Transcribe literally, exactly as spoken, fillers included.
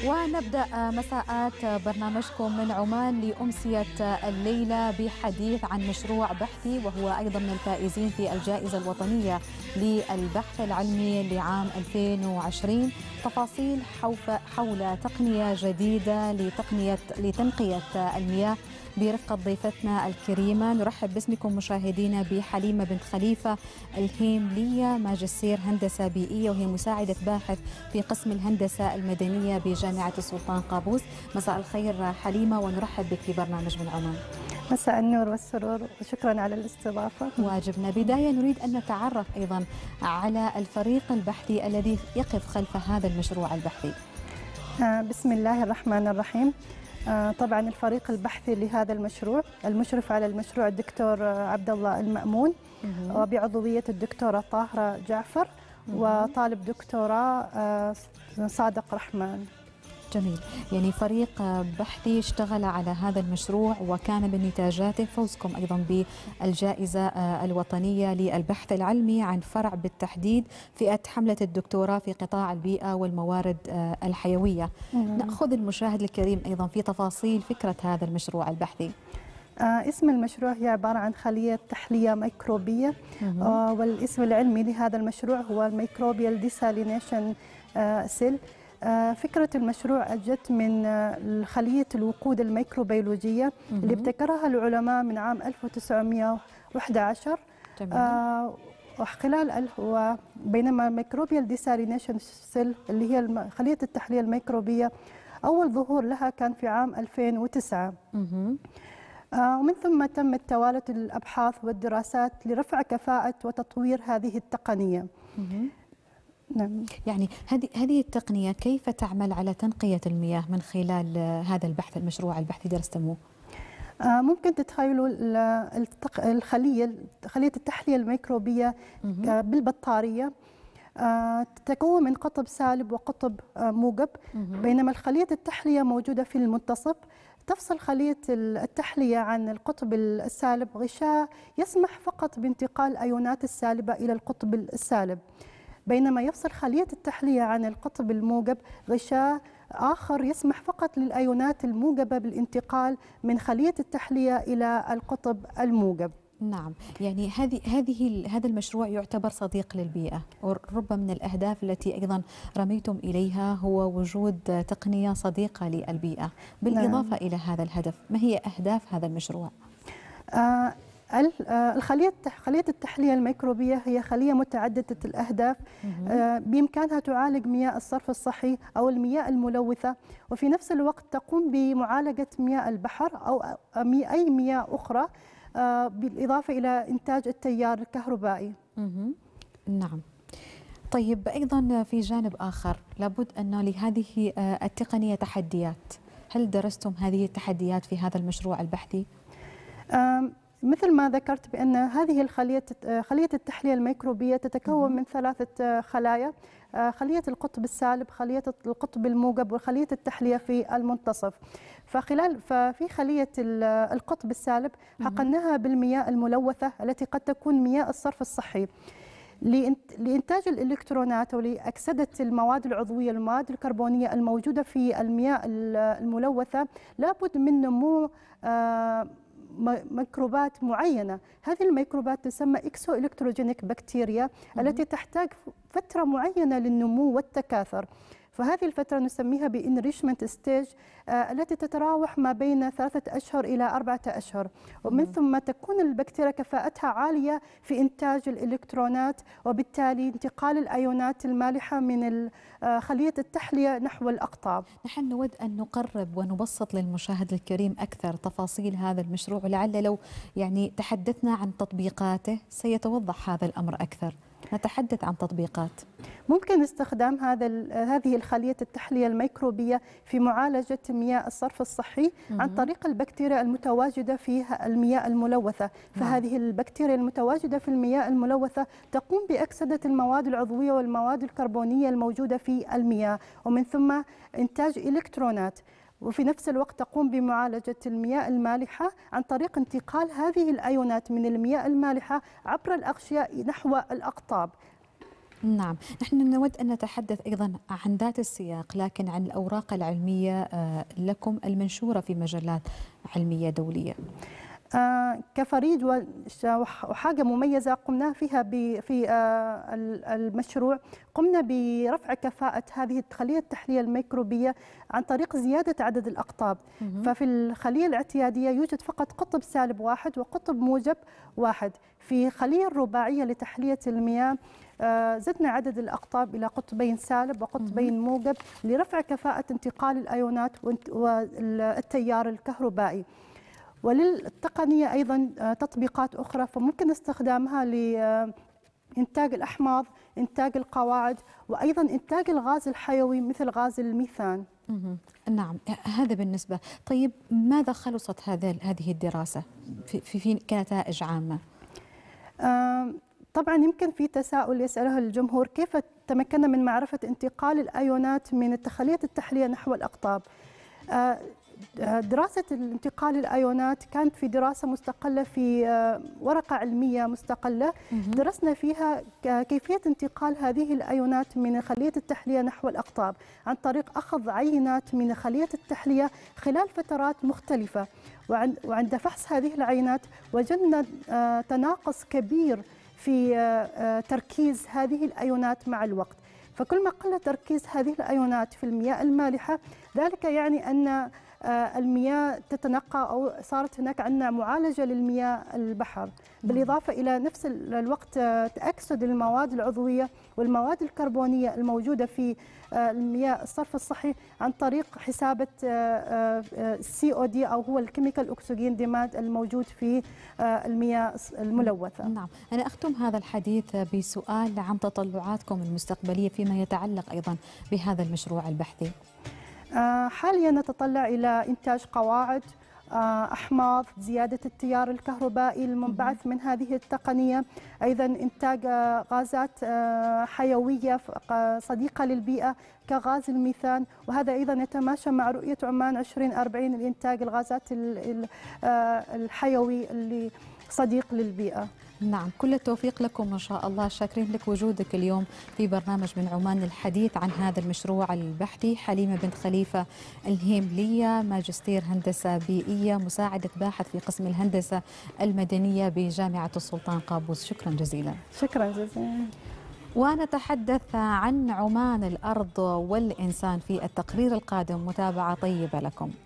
ونبدأ مساءات برنامجكم من عمان لأمسية الليلة بحديث عن مشروع بحثي وهو أيضا من الفائزين في الجائزة الوطنية للبحث العلمي لعام ألفين وعشرين. تفاصيل حول تقنية جديدة لتقنية لتنقية المياه برفقة ضيفتنا الكريمة. نرحب باسمكم مشاهدينا بحليمة بنت خليفة الهيملية، ماجستير هندسة بيئية وهي مساعدة باحث في قسم الهندسة المدنية بجامعة السلطان قابوس. مساء الخير حليمة ونرحب بك في برنامج من عمان. مساء النور والسرور وشكرا على الاستضافة. واجبنا. بداية نريد أن نتعرف أيضا على الفريق البحثي الذي يقف خلف هذا المشروع البحثي. بسم الله الرحمن الرحيم. طبعا الفريق البحثي لهذا المشروع المشرف على المشروع الدكتور عبد الله المأمون وبعضوية الدكتورة طاهرة جعفر وطالب دكتوراه صادق رحمن. جميل، يعني فريق بحثي اشتغل على هذا المشروع وكان من نتاجاته فوزكم أيضا بالجائزة الوطنية للبحث العلمي عن فرع بالتحديد فئة حملة الدكتوراه في قطاع البيئة والموارد الحيوية. مم. نأخذ المشاهد الكريم أيضا في تفاصيل فكرة هذا المشروع البحثي. آه اسم المشروع هي عبارة عن خلية تحلية ميكروبية. آه والاسم العلمي لهذا المشروع هو الميكروبيال ديسالينيشن آه سيل. فكرة المشروع جت من خلية الوقود الميكروبيولوجية اللي ابتكرها العلماء من عام ألف وتسعمئة وأحد عشر. آه وخلال بينما الميكروبيال ديسالينيشن سيل اللي هي خلية التحلية الميكروبية أول ظهور لها كان في عام ألفين وتسعة. آه ومن ثم تم توالت الأبحاث والدراسات لرفع كفاءة وتطوير هذه التقنية. نعم. يعني هذه هذه التقنية كيف تعمل على تنقية المياه من خلال هذا البحث المشروع البحثي درستموه؟ آه ممكن تتخيلوا الخلية خلية التحلية الميكروبية آه بالبطارية آه تتكون من قطب سالب وقطب آه موجب، بينما الخلية التحلية موجودة في المنتصف. تفصل خلية التحلية عن القطب السالب غشاء يسمح فقط بانتقال الأيونات السالبة إلى القطب السالب، بينما يفصل خلية التحلية عن القطب الموجب غشاء آخر يسمح فقط للأيونات الموجبة بالانتقال من خلية التحلية إلى القطب الموجب. نعم، يعني هذه هذه هذا المشروع يعتبر صديق للبيئة، وربما من الأهداف التي أيضا رميتم إليها هو وجود تقنية صديقة للبيئة. بالإضافة نعم. إلى هذا الهدف، ما هي أهداف هذا المشروع؟ آه الخلية خلية التحلية الميكروبية هي خلية متعددة الأهداف. بإمكانها تعالج مياه الصرف الصحي أو المياه الملوثة، وفي نفس الوقت تقوم بمعالجة مياه البحر أو أي مياه أخرى، بالإضافة إلى إنتاج التيار الكهربائي. نعم. طيب أيضا في جانب آخر لابد أن لهذه التقنية تحديات، هل درستم هذه التحديات في هذا المشروع البحثي؟ مثل ما ذكرت بأن هذه الخلية خلية التحلية الميكروبية تتكون من ثلاثة خلايا: خلية القطب السالب، خلية القطب الموجب، وخلية التحلية في المنتصف. فخلال ففي خلية القطب السالب حقناها بالمياه الملوثة التي قد تكون مياه الصرف الصحي. لإنتاج الإلكترونات ولأكسدة المواد العضوية المواد الكربونية الموجودة في المياه الملوثة لابد من نمو ميكروبات معينة. هذه الميكروبات تسمى إكسو إلكتروجينيك بكتيريا التي تحتاج فترة معينة للنمو والتكاثر، فهذه الفترة نسميها بإنريشمنت ستيج التي تتراوح ما بين ثلاثة أشهر إلى أربعة أشهر، ومن ثم تكون البكتيريا كفاءتها عالية في إنتاج الإلكترونات وبالتالي انتقال الأيونات المالحة من خلية التحلية نحو الأقطاب. نحن نود أن نقرب ونبسط للمشاهد الكريم أكثر تفاصيل هذا المشروع، ولعل لو يعني تحدثنا عن تطبيقاته سيتوضح هذا الأمر أكثر. نتحدث عن تطبيقات. ممكن استخدام هذا هذه الخلية التحلية الميكروبية في معالجة مياه الصرف الصحي عن طريق البكتيريا المتواجدة في المياه الملوثة. فهذه البكتيريا المتواجدة في المياه الملوثة تقوم بأكسدة المواد العضوية والمواد الكربونية الموجودة في المياه، ومن ثم إنتاج إلكترونات. وفي نفس الوقت تقوم بمعالجة المياه المالحة عن طريق انتقال هذه الأيونات من المياه المالحة عبر الأغشية نحو الأقطاب. نعم، نحن نود أن نتحدث أيضا عن ذات السياق، لكن عن الأوراق العلمية لكم المنشورة في مجلات علمية دولية. آه كفريق وحاجة مميزة قمنا فيها في آه المشروع، قمنا برفع كفاءة هذه الخلية التحلية الميكروبية عن طريق زيادة عدد الأقطاب. ففي الخلية الاعتيادية يوجد فقط قطب سالب واحد وقطب موجب واحد. في الخلية الرباعية لتحلية المياه آه زدنا عدد الأقطاب إلى قطبين سالب وقطبين موجب لرفع كفاءة انتقال الأيونات والتيار الكهربائي. وللتقنية أيضا تطبيقات أخرى فممكن استخدامها لإنتاج الأحماض، إنتاج القواعد، وأيضا إنتاج الغاز الحيوي مثل غاز الميثان. نعم، هذا بالنسبة. طيب ماذا خلصت هذا هذه الدراسة في, في كنتائج عامة؟ آه طبعا يمكن في تساؤل يسأله الجمهور، كيف تمكنا من معرفة انتقال الأيونات من الخلية التحلية نحو الأقطاب؟ آه دراسة انتقال الأيونات كانت في دراسة مستقلة في ورقة علمية مستقلة، درسنا فيها كيفية انتقال هذه الأيونات من خلية التحلية نحو الأقطاب عن طريق أخذ عينات من خلية التحلية خلال فترات مختلفة. وعند فحص هذه العينات وجدنا تناقص كبير في تركيز هذه الأيونات مع الوقت. فكل ما قل تركيز هذه الأيونات في المياه المالحة ذلك يعني أن المياه تتنقى أو صارت هناك عندنا معالجة للمياه البحر، بالإضافة إلى نفس الوقت تأكسد المواد العضوية والمواد الكربونية الموجودة في المياه الصرف الصحي عن طريق حسابة السي او دي أو هو الكيميكال أكسجين ديماند الموجود في المياه الملوثة. نعم، أنا أختم هذا الحديث بسؤال عن تطلعاتكم المستقبلية فيما يتعلق أيضا بهذا المشروع البحثي. حاليا نتطلع إلى إنتاج قواعد، أحماض، زيادة التيار الكهربائي المنبعث من هذه التقنية، أيضا إنتاج غازات حيوية صديقة للبيئة كغاز الميثان، وهذا أيضا يتماشى مع رؤية عمان عشرين أربعين لإنتاج الغازات الحيوي اللي صديق للبيئة. نعم، كل التوفيق لكم إن شاء الله. شاكرين لك وجودك اليوم في برنامج من عمان للحديث عن هذا المشروع البحثي. حليمة بنت خليفة الهيملية، ماجستير هندسة بيئية، مساعدة باحث في قسم الهندسة المدنية بجامعة السلطان قابوس. شكرا جزيلا. شكرا جزيلا. ونتحدث عن عمان الأرض والإنسان في التقرير القادم. متابعة طيبة لكم.